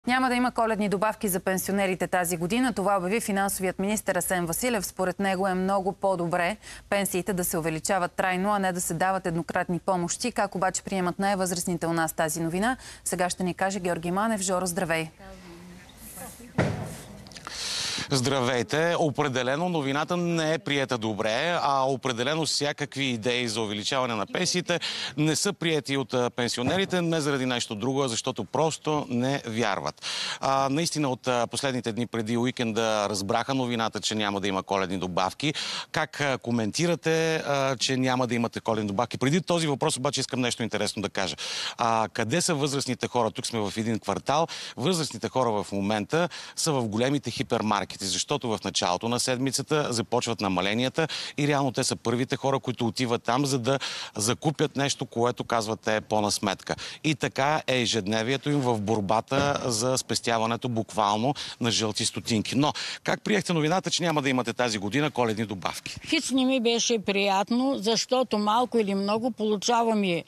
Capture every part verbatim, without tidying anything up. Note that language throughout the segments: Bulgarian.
Няма да има коледни добавки за пенсионерите тази година. Това обяви финансовият министър Асен Василев. Според него е много по-добре пенсиите да се увеличават трайно, а не да се дават еднократни помощи. Как обаче приемат най-възрастните у нас тази новина? Сега ще ни каже Георги Манев. Жоро, здравей! Здравейте! Определено новината не е приета добре, а определено всякакви идеи за увеличаване на пенсиите не са приети от пенсионерите, не заради нещо друго, защото просто не вярват. А, наистина от последните дни преди уикенда разбраха новината, че няма да има коледни добавки. Как коментирате, а, че няма да имате коледни добавки? Преди този въпрос обаче искам нещо интересно да кажа. А, къде са възрастните хора? Тук сме в един квартал. Възрастните хора в момента са в големите хипермаркети, защото в началото на седмицата започват намаленията и реално те са първите хора, които отиват там, за да закупят нещо, което казват те е по-на сметка. И така е ежедневието им в борбата за спестяването буквално на жълти стотинки. Но как приехте новината, че няма да имате тази година коледни добавки? Хич не ми беше приятно, защото малко или много получаваме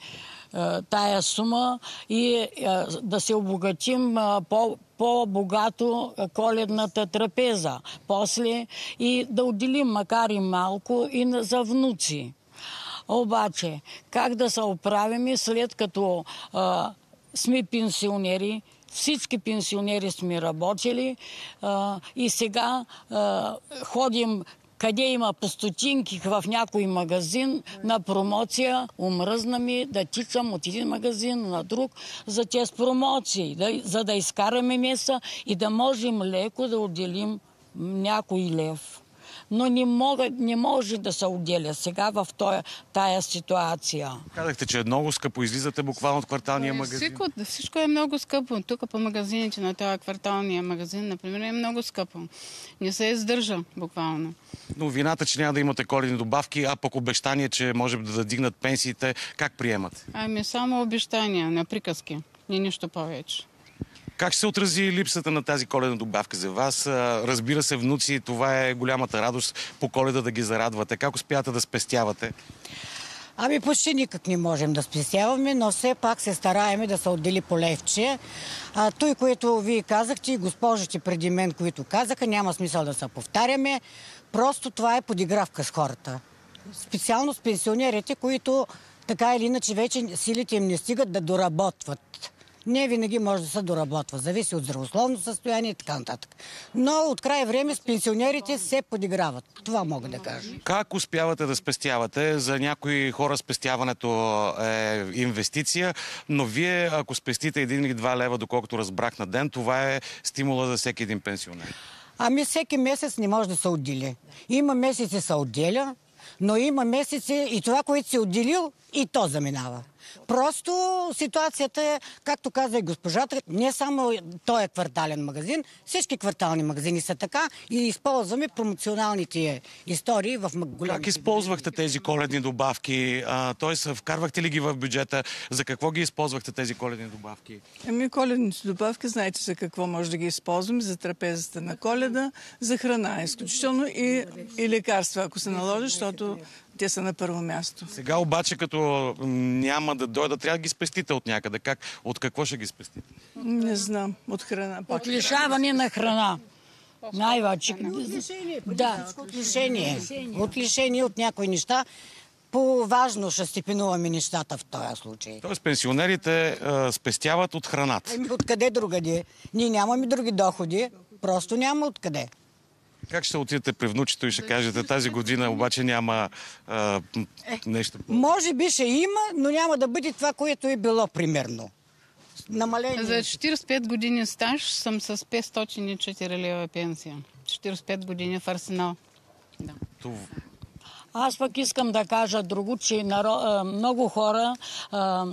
тая сума и да се обогатим по по-богато коледната трапеза. После и да отделим макар и малко и за внуци. Обаче, как да се оправим след като а, сме пенсионери, всички пенсионери сме работили а, и сега а, ходим къде има по стотинки в някой магазин на промоция, умръзна ми да тичам от един магазин на друг за тези промоции, да, за да изкараме меса и да можем леко да отделим някой лев. Но не, мога, не може да се отделя сега в тоя, тая ситуация. Казахте, че е много скъпо. Излизате буквално от кварталния магазин. Всичко, всичко е много скъпо. Тук по магазините на този кварталния магазин, например, е много скъпо. Не се издържа буквално. Но вината, че няма да имате коледни добавки, а пък обещание, че може да дигнат пенсиите, как приемат? Ами само обещания, на приказки. Не нищо повече. Как ще се отрази липсата на тази коледна добавка за вас? Разбира се, внуци, това е голямата радост по Коледа да ги зарадвате. Как успявате да спестявате? Ами почти никак не можем да спестяваме, но все пак се стараем да се отдели по левче. А, той, което вие казахте, и госпожите преди мен, които казаха, няма смисъл да се повтаряме. Просто това е подигравка с хората. Специално с пенсионерите, които така или иначе вече силите им не стигат да доработват. Не винаги може да се доработва. Зависи от здравословно състояние и така нататък. Но от край време с пенсионерите се подиграват. Това мога да кажа. Как успявате да спестявате? За някои хора спестяването е инвестиция, но вие, ако спестите един или два лева, доколкото разбрах на ден, това е стимула за всеки един пенсионер. Ами всеки месец не може да се отдели. Има месеци се отделя, но има месеци и това, което си отделил, и то заминава. Просто ситуацията е, както каза и госпожата, не само този квартален магазин, всички квартални магазини са така и използваме промоционалните истории в големите. Как използвахте тези коледни добавки? Тоест, вкарвахте ли ги в бюджета? За какво ги използвахте тези коледни добавки? Ами коледните добавки, знаете за какво може да ги използваме? За трапезата на Коледа, за храна изключително и, и лекарства, ако се наложи, защото те са на първо място. Сега обаче, като няма да дойдат, трябва да ги спестите от някъде. Как? От какво ще ги спестите? Не знам. От храна. От лишаване на храна. Най-вече. От лишение. Да, от лишение. От лишение от някои неща. По-важно ще степенуваме нещата в този случай. Тоест пенсионерите а, спестяват от храната. Ами откъде другаде? Ние нямаме други доходи. Просто няма откъде. Как ще отидете при внучето и ще кажете, тази година обаче няма а, нещо? Може би ще има, но няма да бъде това, което е било примерно. Намаление. За четиридесет и пет години стаж съм с петстотин и четири лева пенсия. четиридесет и пет години в Арсенал. Да. Това... Аз пък искам да кажа друго, че много хора а,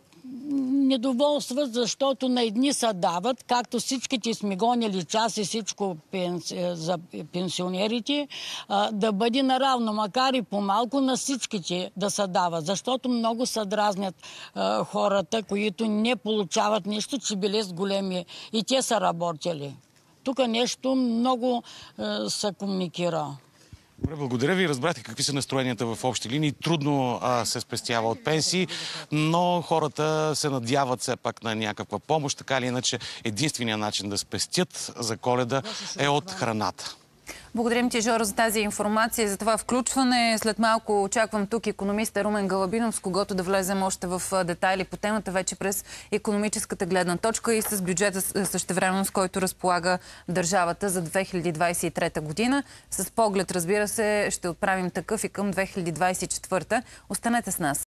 недоволстват, защото на едни са дават, както всичките сме гонили час и всичко пенси, за пенсионерите, а, да бъде наравно, макар и по-малко на всичките да се дава, защото много се дразнят а, хората, които не получават нищо, че били с големи и те са работили. Тук нещо много а, се комуникира. Добре, благодаря ви. Разбрахте какви са настроенията в общи линии. Трудно а, се спестява от пенсии, но хората се надяват все пак на някаква помощ. Така или иначе, единственият начин да спестят за Коледа е от храната. Благодарим ти, Жоро, за тази информация и за това включване. След малко очаквам тук икономиста Румен Галабинов, с когото да влезем още в детайли по темата, вече през икономическата гледна точка и с бюджета същевременно, с който разполага държавата за две хиляди двадесет и трета година. С поглед, разбира се, ще отправим такъв и към две хиляди двадесет и четвърта. Останете с нас.